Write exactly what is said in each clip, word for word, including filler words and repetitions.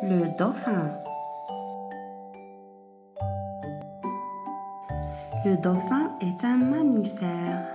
Le dauphin. Le dauphin est un mammifère.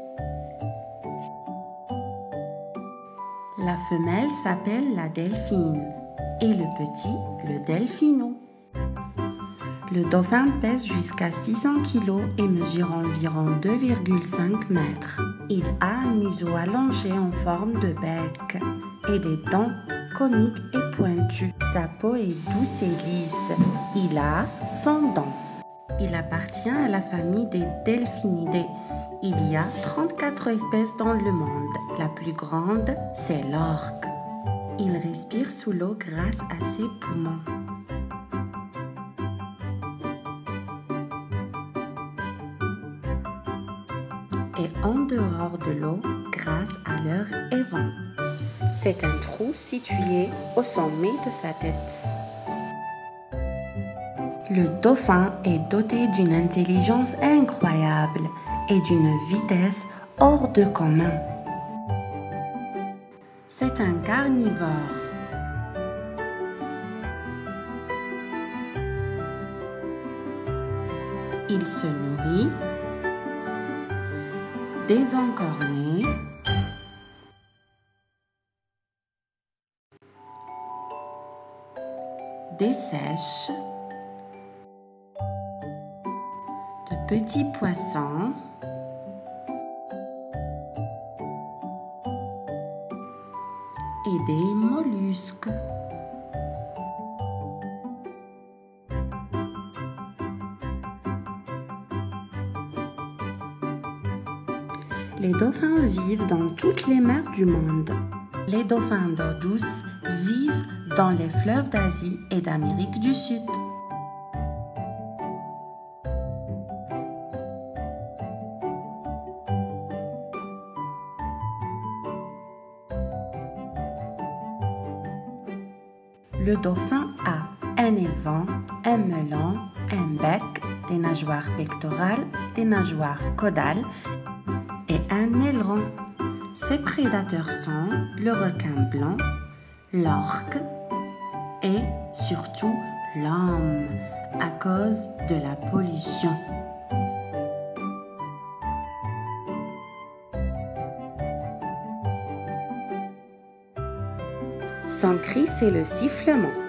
La femelle s'appelle la delphine et le petit le delphino. Le dauphin pèse jusqu'à six cents kilos et mesure environ deux virgule cinq mètres. Il a un museau allongé en forme de bec et des dents coniques et pointues. Sa peau est douce et lisse. Il a cent dents. Il appartient à la famille des Delphinidae. Il y a trente-quatre espèces dans le monde. La plus grande, c'est l'orque. Il respire sous l'eau grâce à ses poumons. Et en dehors de l'eau grâce à leur évent. C'est un trou situé au sommet de sa tête. Le dauphin est doté d'une intelligence incroyable et d'une vitesse hors de commun. C'est un carnivore. Il se nourrit des encornets, des seiches, de petits poissons et des mollusques. Les dauphins vivent dans toutes les mers du monde. Les dauphins d'eau douce vivent dans les fleuves d'Asie et d'Amérique du Sud. Le dauphin a un évent, un melon, un bec, des nageoires pectorales, des nageoires caudales et un aileron. Ses prédateurs sont le requin blanc, l'orque et surtout l'homme à cause de la pollution. Son cri, c'est le sifflement.